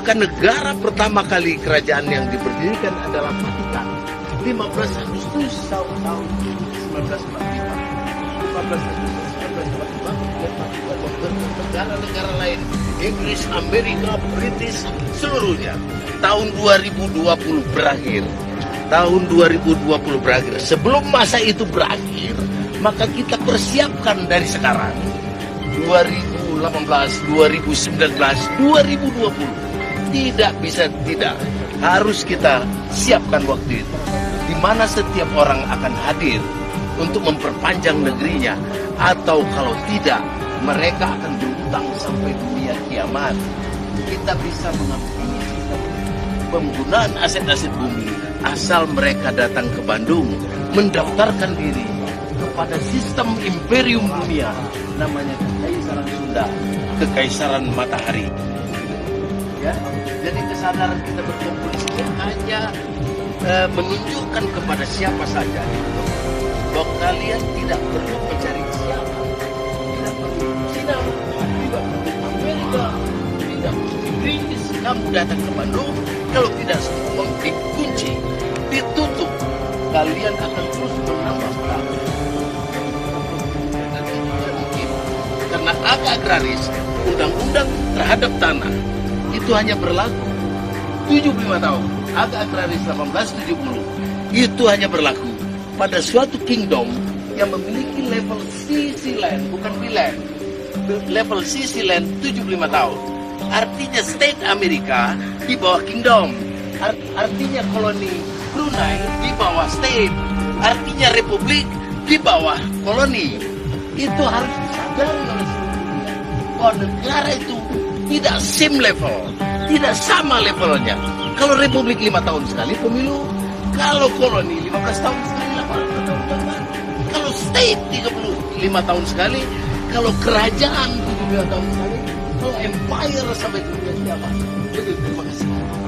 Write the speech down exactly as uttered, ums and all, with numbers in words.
Maka negara pertama kali kerajaan yang diberdirikan adalah Vatikan. lima belas Agustus tahun tahun seribu sembilan ratus empat puluh lima. lima belas Agustus seribu sembilan ratus empat puluh lima, negara-negara lain, Inggris, Amerika, British, seluruhnya. Tahun dua ribu dua puluh berakhir. Tahun dua ribu dua puluh berakhir. Sebelum masa itu berakhir, maka kita persiapkan dari sekarang. dua ribu delapan belas, dua ribu sembilan belas, dua ribu dua puluh. Tidak bisa tidak. Harus kita siapkan waktu itu. Di mana setiap orang akan hadir untuk memperpanjang negerinya. Atau kalau tidak, mereka akan berhutang sampai dunia kiamat. Kita bisa mengambil sistem penggunaan aset-aset bumi asal mereka datang ke Bandung, mendaftarkan diri kepada sistem imperium dunia, namanya Kekaisaran Sunda, Kekaisaran Matahari. Ya, jadi kesadaran kita berkumpul di sini hanya e, menunjukkan kepada siapa saja bahwa kalian tidak perlu mencari siapa, tidak perlu Cina, tidak perlu Amerika, tidak perlu Inggris. Kamu datang ke Bandung, kalau tidak semua dikunci, ditutup, kalian akan terus menambah perang. Dan itu tidak mungkin, karena hak agraris, undang-undang terhadap tanah itu hanya berlaku tujuh puluh lima tahun. Hak agraris delapan belas tujuh puluh itu hanya berlaku pada suatu kingdom yang memiliki level C C land, bukan B land. Level C C land tujuh puluh lima tahun. Artinya state Amerika di bawah kingdom. Art, artinya koloni Brunei di bawah state. Artinya republik di bawah koloni. Itu harus disadari oleh seluruh dunia bahwa negara itu tidak same level, tidak sama levelnya. Kalau republik lima tahun sekali pemilu, kalau koloni lima belas tahun sekali, delapan belas tahun sekali, kalau state tiga puluh lima tahun sekali, kalau kerajaan tujuh puluh lima tahun sekali, kalau empire sampai tujuh puluh lima tahun. Jadi terima kasih.